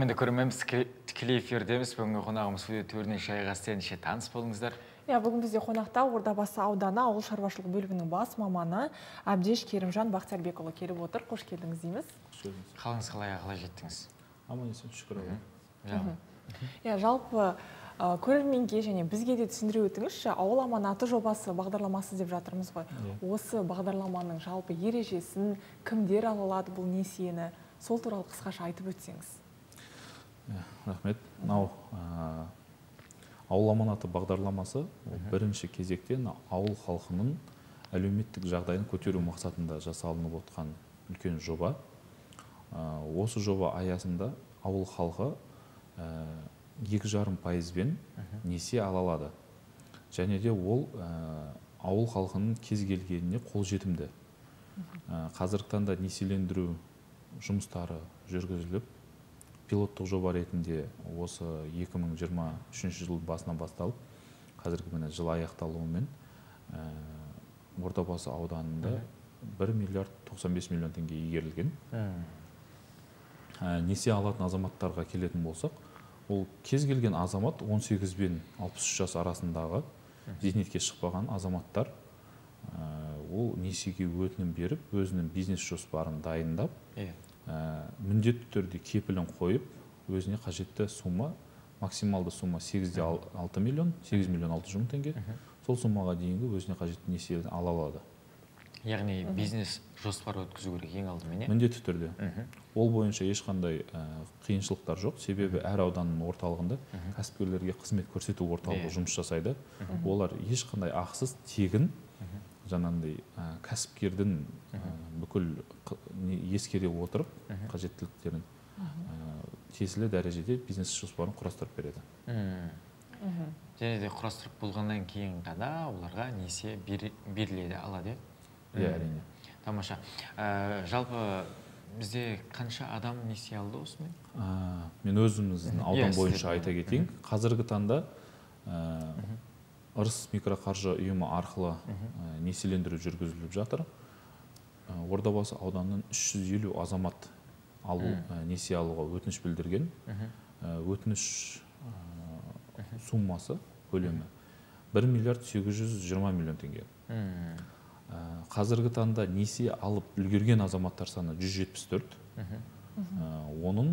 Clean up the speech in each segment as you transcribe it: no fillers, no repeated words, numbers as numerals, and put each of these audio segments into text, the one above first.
Құрметті көрерменіміз, тікелей эфирдеміз. Бүгінгі қонағымыз студия төрінен шайға сіздерше таныс болыңыздар. Бүгін бізде қонақта Ордабасы ауданы ауыл шаруашылық бөлімінің бас маманы Әбдеш Керімжан Бақтиярбекұлы келіп отыр. Қош келдіңіз дейміз. Қалыңыз қалай жеттіңіз? Аман есен, шүкір. Жалпы көрерменге және бізге де түсіндіре өтіңізші, ауыл аманаты жобасы бағдарламасы деп жатырмыз ғой. Осы бағдарламаның жалпы ережесін кімдер ала алады бұл несиені? Сол туралы қысқаша айтып өтсеңіз. Рахмет. Ауыл аманаты бағдарламасы бірінші кезектен ауыл халқының әлеуметтік жағдайын көтеру мақсатында жасалынып отқан үлкен жоба. Осы жоба аясында ауыл халқы 2,5% несие ала алады. Және де ол ауыл халқының кез келгеніне қолжетімді. Қазіргі таңда несиелендіру жұмыстары жүргізіліп, пилоттық жоба ретінде осы 2023 жыл басынан басталып, қазіргі міне жыл аяқталуымен Ордабасы ауданында 1 миллиард 95 миллион теңге игерілген. Несие алатын азаматтарға келетін болсақ, ол кез келген азамат 18 бен 63 жас арасындағы зейнетке шықпаған азаматтар ол несиеге өтінім беріп, өзінің бизнес жоспарын дайындап, міндетті түрде кепілін қойып, өзіне қажетті сума, максималды сума 8 миллион 600 мың теңге, сол сумаға дейінгі өзіне қажетті несиені ала алады. Яғни бизнес жоспар өткізу керек ең алдымен? Міндетті түрде. Ол бойынша ешқандай қиыншылықтар жоқ. Себебі әр ауданның орталығында кәсіпкерлерге қызмет көрсету орталығы жұмыс жасайды. Олар ешқандай ақысыз, тегін, жаңағындай кәсіпкердің бүкіл ескере отырып, қажеттіліктерін тиесілі дәрежеде бизнес жоспарын құрастырып береді. Және де құрастырып болғаннан кейін ғана оларға несие беріледі, алады. Әрине. Тамаша. Жалпы бізде қанша адам несие алды осымен? Мен өзіміздің аудан бойынша айта кетейін. Қазіргі таңда ырыс микроқаржы ұйымы арқылы несиелендіру жүргізіліп жатыр. Ордабасы ауданының 350 азамат несие алуға өтініш білдірген. Өтініш суммасы, көлемі 1 миллиард 820 миллион теңге. Қазіргі таңда несие алып үлгерген азаматтар саны 174. Оның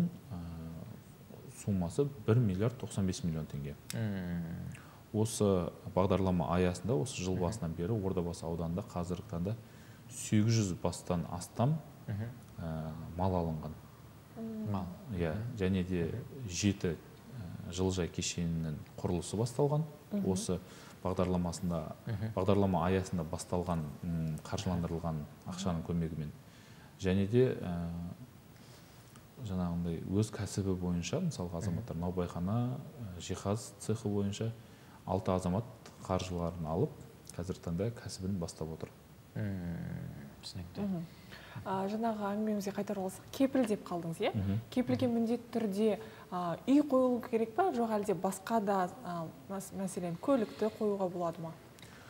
суммасы 1 миллиард 95 миллион теңге. Осы бағдарлама аясында, осы жыл басынан бері Ордабасы ауданында қазіргі таңда 800 бастан астам мал алынған. Және де 7 жылыжай кешенінің құрылысы басталған. Осы бағдарлама аясында басталған қаржыландырылған ақшаның көмегімен. Және де жаңағындай өз кәсібі бойынша, мысалға азаматтар наубайхана, жиһаз цехы бойынша 6 азамат қаржыларын алып, қазіргі таңда кәсібін бастап отыр. Түсінікті. Жаңағы әңгімемізге қайтар болсақ, кепіл деп қалдыңыз, е? Кепілге міндетті түрде үй қойылу керек па, жоқ әлде басқа да, мәселен, көлікті қоюға болады ма?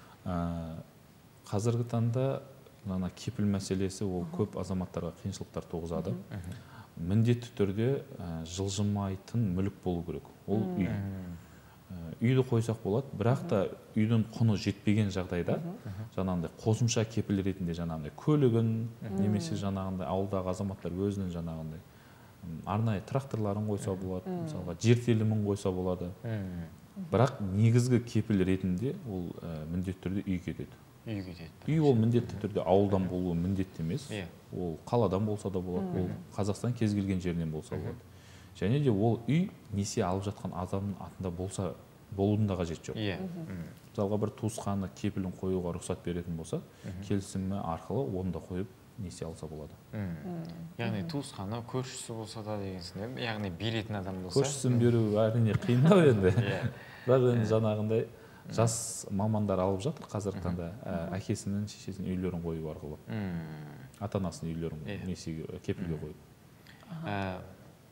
Қазіргі таңда кепіл мәселесі ол көп азаматтарға қиыншылықтар туғызады. Міндетті түрде жылжымайтын мүлік болу керек. Ол үй. Үйді қойсақ болады, бірақ та үйдің құны жетпеген жағдайда жаңағындай қосымша кепіл ретінде жаңағындай көлігін, немесе жаңағындай ауылдағы азаматтар өзінің жаңағындай арнайы тракторларын қойса болады, мысалға жер телімін қойса болады. Бірақ негізгі кепіл ретінде ол міндетті түрде үй кетеді. Үй ол міндетті түрде ауылдан болуы міндетті емес. Ол қаладан болса да болады, ол Қазақстан кез келген жерінен болса болады. Және де ол үй несие алып жатқан адамның атында болса, болудың да қажет жоқ. Мысалға бір туысқаны кепілін қоюға рұқсат беретін болса, келісімі арқылы оны да қойып несие алса болады. Яғни туысқаны, көршісі болса да дегенсің, яғни беретін адам болса. Көршісін беру әрине қиындау енді. Бірақ енді жаңағындай жас мамандар алып жатыр қазіргі таңда, әкесінің, шешесінің үйлерін қою арқылы. Ата-анасының үйлерін несиеге кепілге қойып.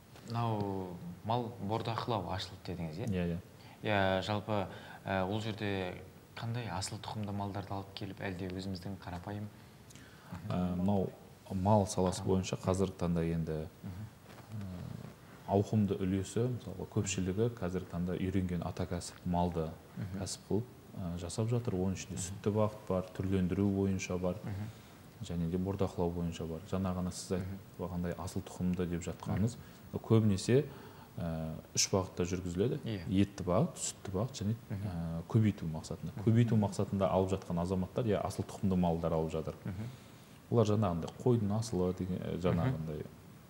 Мал бордақылау ашылып дедіңіз, е? Жалпы ол жерде қандай асыл тұқымды малдарды алып келіп, әлде өзіміздің қарапайым? Мал саласы бойынша қазіргі таңда енді ауқымды үлесі, мысалға көпшілігі қазіргі таңда үйренген ата кәсіп малды кәсіп қылып жасап жатыр. Оның ішінде сүтті бағыт бар, түрлендіру бойынша бар, және де бордақылау бойынша бар. Жаңа ғана сіз айтқандай асыл тұқымды деп жатқаныңыз көбінесе үш бағытта жүргізіледі. Етті бағыт, сүтті бағыт және көбейту мақсатында. Көбейту мақсатында алып жатқан азаматтар асыл тұқымды малдар алып жатыр. Олар жаңағындай қойдың асылы деген жаңағындай.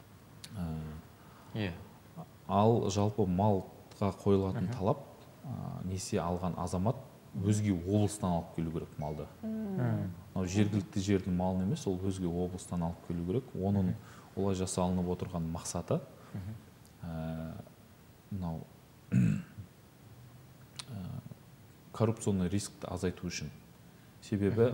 Ал жалпы малға қойылатын талап, несие алған азамат өзге облыстан алып келу керек малды. Жергілікті жердің малын емес, ол өзге облыстан алып келу керек. Оның олай жасалынып отырған мақсаты коррупционный рискті азайту үшін. Себебі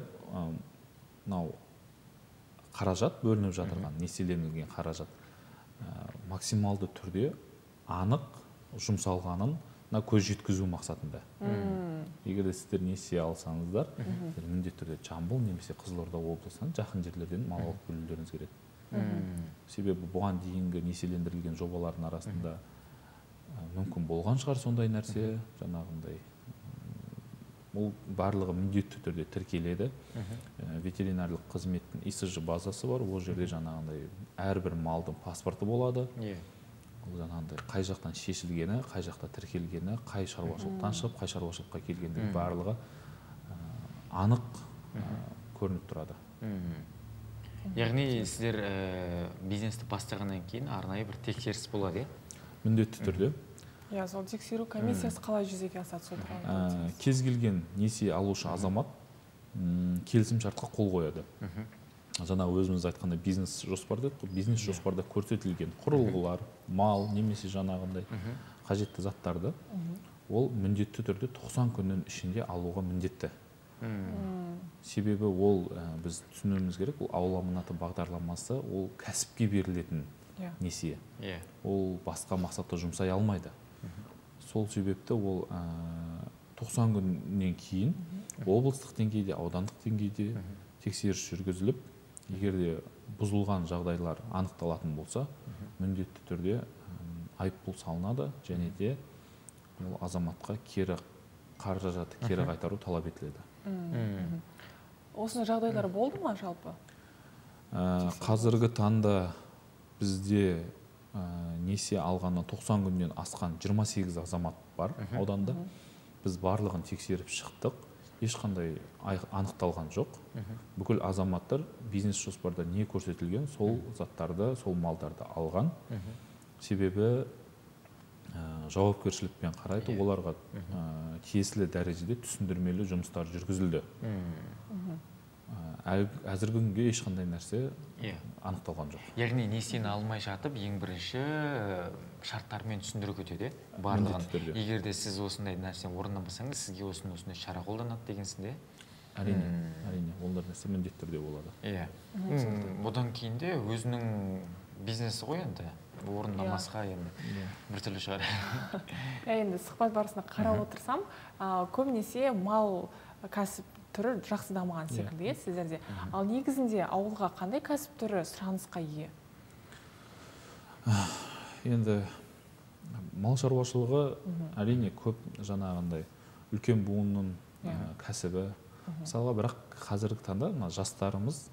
қаражат бөлініп жатырған, несиеленген қаражат максималды түрде анық жұмсалғанын көз жеткізу мақсатында. Егер де сіздер несие алсаңыздар, міндетті түрде Жамбыл немесе Қызылорда облысынан жақын жерлерден мал алып келулеріңіз керек. Себебі бұған дейінгі несиелендірілген жобалардың арасында мүмкін болған шығар сондай нәрсе, жаңағындай. Ол барлығы міндетті түрде тіркеледі. Ветеринарлық қызметтің ИСЖ базасы бар, ол жерде жаңағындай әрбір малдың паспорты болады. Ол жаңағындай қай жақтан шешілгені, қай жақта тіркелгені, қай шаруашылықтан шығып, қай шаруашылыққа келгендігі барлығы анық көрініп тұрады. Яғни сіздер бизнесті бастағаннан кейін арнайы бір тексеріс болады, міндетті түрде. Сол тексеру комиссиясы қалай жүзеге асады сол туралы? Кез келген несие алушы азамат келісім шартқа қол қояды. Жаңа өзіміз айтқанда бизнес жоспарда, бизнес жоспарда көрсетілген құрылғылар, мал немесе жаңағындай қажетті заттарды ол міндетті түрде 90 күннің ішінде алуға міндетті. Себебі ол біз түсінуіміз керек, ол ауыл аманаты бағдарламасы ол кәсіпке берілетін несие. Ол басқа мақсатта жұмсай алмайды. Сол себепті ол 90 күннен кейін облыстық деңгейде, аудандық деңгейде тексеріс жүргізіліп, егер де бұзылған жағдайлар анықталатын болса, міндетті түрде айыппұл салынады, және де ол азаматқа кері қаражатты кері қайтару талап етіледі. Осындай жағдайлар болды ма жалпы? Қазіргі таңда бізде несие алғаны 90 күннен асқан 28 азамат бар ауданда. Біз барлығын тексеріп шықтық. Ешқандай анықталған жоқ. Бүкіл азаматтар бизнес жоспарда не көрсетілген, сол заттарды, сол малдарды алған. Себебі жауапкершілікпен қарайды, оларға тиесілі дәрежеде түсіндірмелі жұмыстар жүргізілді. Әзіргі күнге ешқандай нәрсе анықталған жоқ. Яғни несиені алмай жатып, ең бірінші шарттармен түсіндіріп өтеді, барлығын. Егер де сіз осындай нәрсе орындамасаңыз, сізге осындай шара қолданады дегенсінде? Әрине, олар нәрсе міндетті түрде болады. Бұдан кейін де өзінің бизнесі ғой енді, орындамасқа енді біртүрлі шығар. Енді сұхбат барысында қарап отырсам, көбінесе мал кәсіп түрі жақсы дамыған секілді сіздерде. Ал негізінде ауылға қандай кәсіп түрі сұранысқа ие? Енді мал шаруашылығы әрине көп жаңағындай үлкен буынның кәсібі. Мысалға, бірақ қазіргі таңда жастарымыз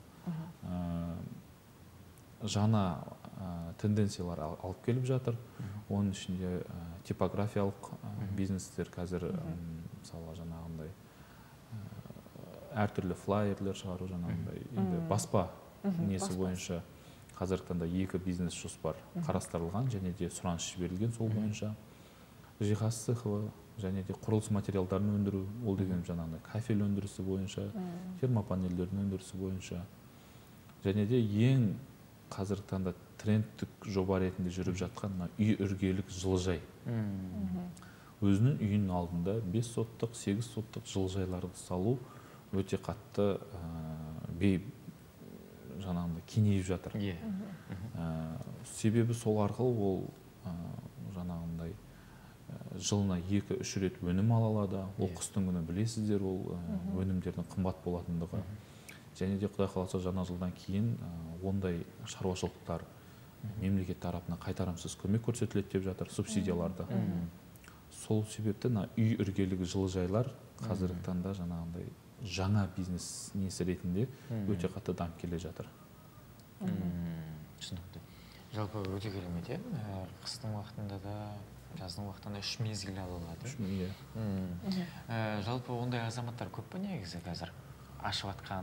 жаңа тенденциялар алып келіп жатыр. Оның ішінде типографиялық бизнестер қазір мысалға жаңағындай әртүрлі флайерлер шығару жаңағындай. Енді баспа несі бойынша қазіргі таңда 2 бизнес жоспар қарастырылған, және де сұраныс жіберілген сол бойынша. Жиһаз цехы және де құрылыс материалдарын өндіру, ол деген жаңағындай кафель өндірісі бойынша, термопанельдердің өндірісі бойынша. Және де ең қазіргі таңда трендтік жоба ретінде жүріп жатқан үй іргелік жылыжай. Өзінің үйінің алдында 5 соттық, 8 соттық жылыжайларды салу өте қатты жаңағындай кеңейіп жатыр. Себебі сол арқылы ол жаңағындай жылына 2-3 рет өнім ала алады. Ол қыстың күні білесіздер, ол өнімдердің қымбат болатындығы. Және де Құдай қаласа жаңа жылдан кейін ондай шаруашылықтар мемлекет тарапынан қайтарымсыз көмек көрсетіледі деп жатыр, субсидияларды. Сол себепті үй іргелігі жылыжайлар қазіргі таңда жаңағындай жаңа бизнес несі ретінде өте қатты дамып келе жатыр. Түсінікті. Жалпы өте керемет, қыстың уақытында да, жаздың уақытында 3 мезгіл алынады. Жалпы ондай азаматтар көп пе негізі қазір ашып атқан?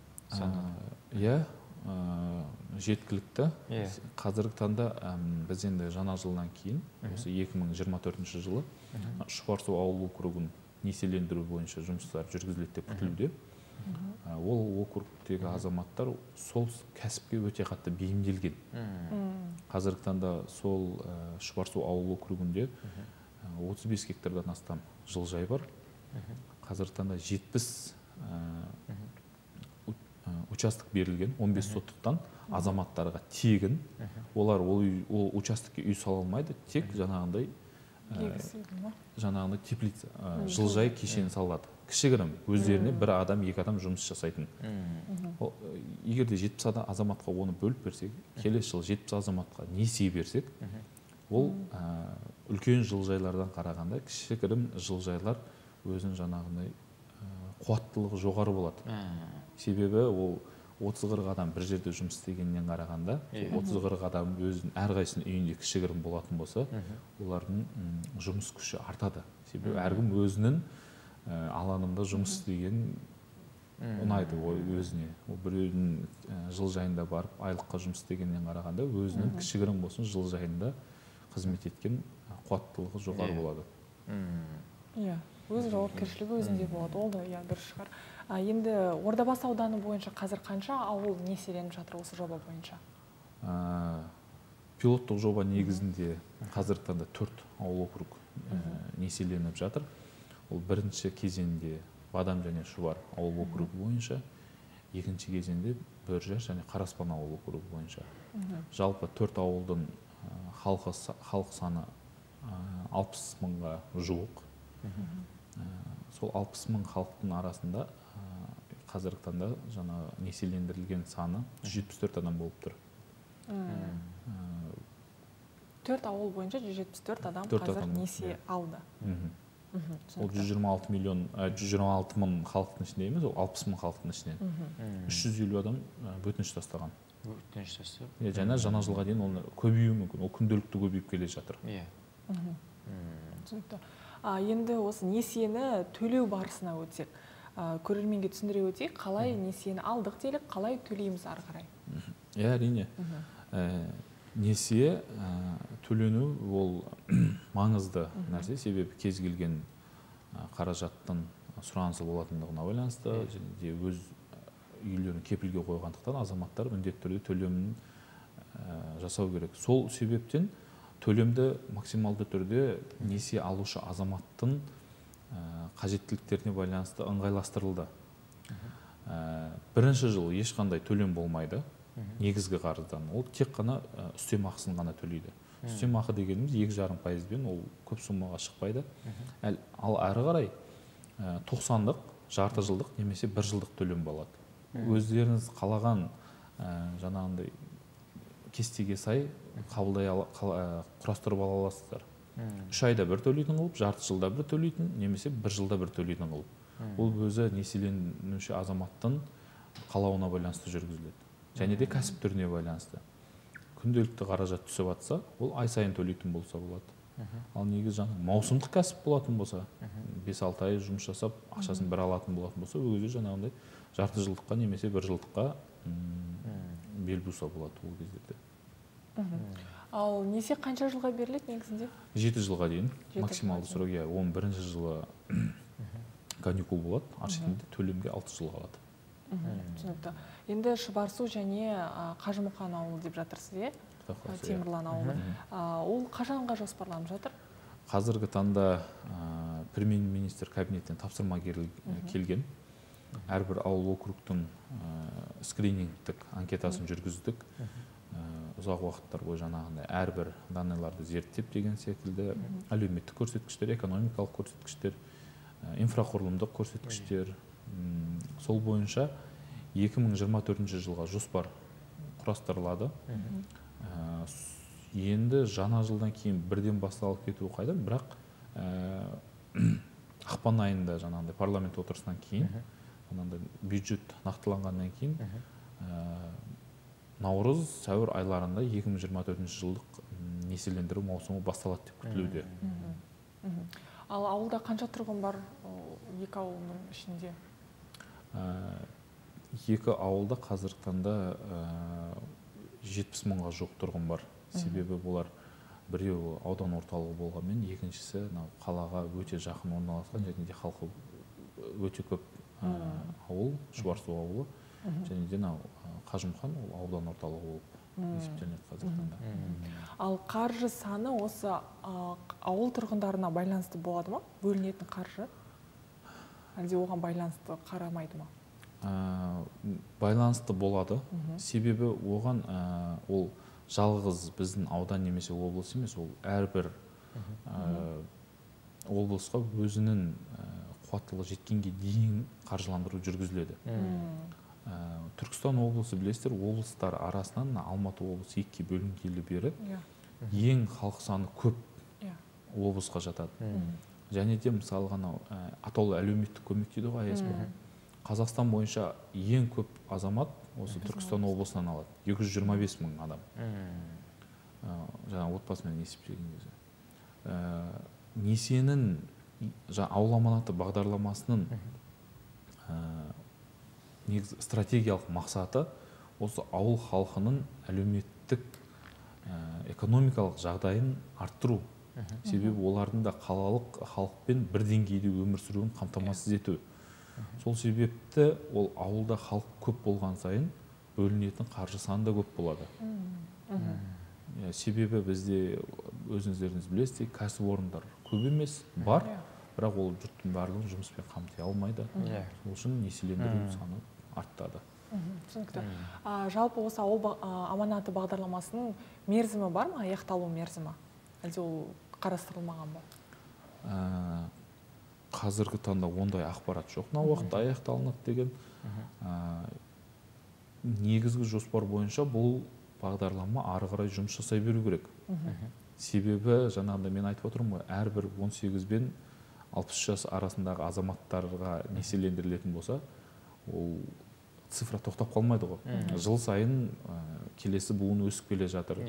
Жеткілікті. Қазіргі таңда біз енді жаңа жылдан кейін, осы 2024 жылы Шұбарсу ауыл округін несиелендіру бойынша жұмыстар жүргізіледі деп күтілуде. Ол округтегі азаматтар сол кәсіпке өте қатты бейімделген. Қазіргі таңда сол Шұбарсу ауыл округінде 35 гектардан астам жылыжай бар. Қазіргі таңда 70 участок берілген, 15 соттықтан азаматтарға тегін. Олар ол участокке үй сала алмайды, тек жаңағындай теплица, жылыжай кешені салады. Кішігірім, өздеріне бір адам, екі адам жұмыс жасайтын. Егерде 70 азаматқа оны бөліп берсек, келесі жыл 70 азаматқа несие берсек, ол үлкен жылыжайлардан қарағанда кішігірім жылыжайлар өзінің жаңағындай қуаттылығы жоғары болады. Себебі ол 30-40 адам бір жерде жұмыс істегеннен қарағанда, 30-40 адам өзінің әрқайсының үйінде кішігірім болатын болса, олардың жұмыс күші артады. Себебі әркім өзінің алаңында жұмыс істеген ұнайды өзіне. Біреудің жылыжайында барып, айлыққа жұмыс істегеннен қарағанда, өзінің кішігірім болсын жылыжайында қызмет еткен қуаттылығы жоғары болады. Өз жауапкершілігі өзінде болады. Ол да дұрыс шығар. Енді Ордабасы ауданы бойынша қазір қанша ауыл несиеленіп жатыр осы жоба бойынша? Пилоттық жоба негізінде қазіргі таңда 4 ауыл округ несиеленіп жатыр. Ол бірінші кезеңде Бадам және Шұбар ауыл округі бойынша, екінші кезеңде Бөржаш және Қараспан ауыл округі бойынша. Жалпы 4 ауылдың халық саны 60 мыңға жуық. Сол 60 мың халықтың арасында қазіргі таңда жаңа несиелендірілген саны 174 адам болып тұр. 4 ауыл бойынша 174 адам қазір несие алды. Ол 126 мың халықтың ішінде емес, ол 60 мың халықтың ішінен. 350 адам өтініш тастаған. Жаңа жылға дейін ол көбеюі мүмкін, ол күнделікті көбейіп келе жатыр. Енді осы несиені төлеу барысына өтсек, көрерменге түсіндіре өтейік, қалай несиені алдық делік, қалай төлейміз ары қарай? Әрине. Несие төлену ол маңызды нәрсе, себебі кез келген қаражаттың сұранысы болатындығына байланысты, және өз үйлерін кепілге қойғандықтан азаматтар міндетті түрде төлемін жасау керек. Сол себептен төлемді максималды түрде несие алушы азаматтың қажеттіліктеріне байланысты ыңғайластырылды. Бірінші жыл ешқандай төлем болмайды, негізгі қарыздан. Ол тек қана үстемақысын ғана төлейді. Үстемақы дегеніміз 2,5%-бен ол көп суммаға шықпайды. Ал әрі қарай 90-дық, жарты жылдық немесе 1 жылдық төлем болады. Өздеріңіз қалаған жаңағындай кестеге сай құрастырып ала аласыздар. 3 айда бір төлейтін қылып, жарты жылда бір төлейтін, немесе 1 жылда бір төлейтін қылып. Ол өзі несиеленуші азаматтың қалауына байланысты жүргізіледі. Және де кәсіп түріне байланысты. Күнделікті қаражат түсіп жатса, ол ай сайын төлейтін болса болады. Ал негізі маусымдық кәсіп болатын болса, 5-6 ай жұмыс жасап, ақшасын бір алатын болатын болса, өзі жаңағындай жарты жылдыққа немесе 1 жылдыққа бел буса болады ол кездерде. Ал несие қанша жылға беріледі негізінде? 7 жылға дейін. Максималды срок, 11 жылы каникул болады, аршетінде төлемге 6 жыл қалады. Түсінікті. Енді Шұбарсу және Қажымұқан ауылы деп жатырсыз, Темірлан ауылы. Ол қашанға жоспарланып жатыр? Қазіргі таңда премьер-министр кабинеттен тапсырма келген. Әрбір ауыл округтың скринингтік анкетасын жүргіздік. Ұзақ уақыттар бойы жаңағындай әрбір данныйларды зерттеп деген секілді әлеуметтік көрсеткіштер, экономикалық көрсеткіштер, инфрақұрылымдық көрсеткіштер. Сол бойынша 2024 жылға жоспар құрастырылады. Енді жаңа жылдан кейін бірден басталып кетуі қайдан, бірақ ақпан айында жаңағындай парламент отырысынан кейін, жаңағындай бюджет нақтыланғаннан кейін, наурыз, сәуір айларында 2024 жылдық несиелендіру маусымы басталады деп күтілуде. Ал ауылда қанша тұрғын бар, екі ауылдың ішінде? Екі ауылда қазіргі таңда 70 мыңға жоқ тұрғын бар. Себебі бұлар біреуі аудан орталығы болғанмен, екіншісі қалаға өте жақын орналасқан, және де халқы өте көп ауыл, Шұбарсу ауылы, және де Қажымхан ол аудан орталығы болып есептелінеді қазіргі таңда. Ал қаржы саны осы ауыл тұрғындарына байланысты болады ма? Бөлінетін қаржы? Әлде оған байланысты қарамайды ма? Байланысты болады. Себебі оған ол жалғыз біздің аудан немесе облыс емес, ол әрбір облысқа өзінің қуаттылығы жеткенге дейін қаржыландыру жүргізіледі. Түркістан облысы білесіздер, облыстар арасынан Алматы облысы екіге бөлінгелі бері ең халық саны көп облысқа жатады. Және де мысалы атаулы әлеуметтік көмек дейді ғой, аясында. Қазақстан бойынша ең көп азамат осы Түркістан облысынан алады. 225 мың адам. Жаңа отбасымен есептеген кезде. Несиенің ауыл аманаты бағдарламасының стратегиялық мақсаты осы ауыл халқының әлеуметтік экономикалық жағдайын арттыру. Себебі олардың да қалалық халықпен бір деңгейде өмір сүруін қамтамасыз ету. Сол себепті ол ауылда халық көп болған сайын бөлінетін қаржы саны да көп болады. Себебі бізде өзіңіздеріңіз білесіздер, кәсіпорындар көп емес, бар, бірақ ол жұрттың барлығын жұмыспен қамти алмайды. Сол үшін несиелендіру саны артады. Түсінікті. Жалпы осы ауыл аманаты бағдарламасының мерзімі бар ма, аяқталу мерзімі? Әлде ол қарастырылмаған ба? Қазіргі таңда ондай ақпарат жоқ. Мына уақытта аяқталынады деген. Негізгі жоспар бойынша бұл бағдарлама ары қарай жұмыс жасай беру керек. Себебі жаңағыда мен айтып отырмын ғой, әрбір 18 бен 60 жас арасындағы азаматтарға несиелендірілетін болса, ол цифра тоқтап қалмайды ғой. Жыл сайын келесі буын өсіп келе жатыр.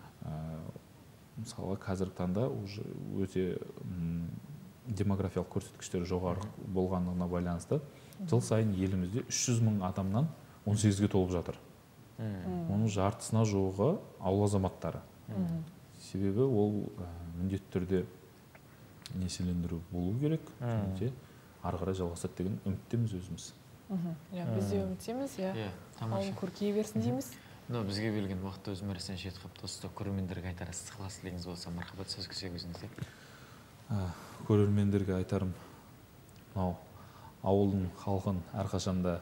Мысалы қазіргі таңда өте демографиялық көрсеткіштер жоғары болғандығына байланысты жыл сайын елімізде 300 мың адамнан 18-ге толып жатыр. Оның жартысына жуығы ауыл азаматтары. Себебі ол міндетті түрде несиелендіру болу керек, және ары қарай жалғасады деген үміттеміз өзіміз. Біз де үміттеміз, ауыл көркейе берсін дейміз. Бізге берілген уақытта өз мәресіне жетіп қалыпты. Осы көрермендерге айтар ықылас тілегіңіз болса, мархабат сөз көсек өзіңізде. Көрермендерге айтарым, ауылдың халқын әрқашанда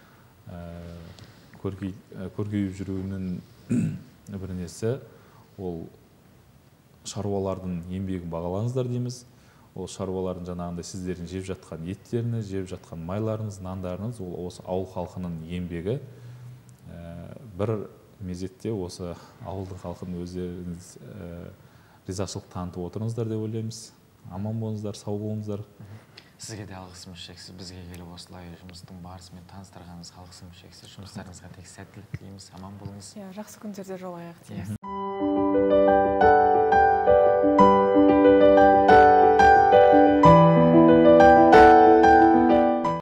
көркейіп жүруінің бір несі, ол шаруалардың еңбегін бағалаңыздар дейміз. Ол шаруалардың жаңағындай сіздердің жеп жатқан еттеріңіз, жеп жатқан майларыңыз, нандарыңыз, ол осы ауыл халқының еңбегі. Бір мезетте осы ауылдың халқын өздеріңіз ризашылық танытып отырыңыздар деп ойлаймыз. Аман болыңыздар, сау болыңыздар. Сізге де алғысымыз шексіз. Бізге келіп осылай жұмыстың барысымен таныстырғаныңызға алғысымыз шексіз. Жұмыстарыңызға тек сәттілік тілейміз. Аман болыңыз. Жақсы күндерде жолығайық дейміз.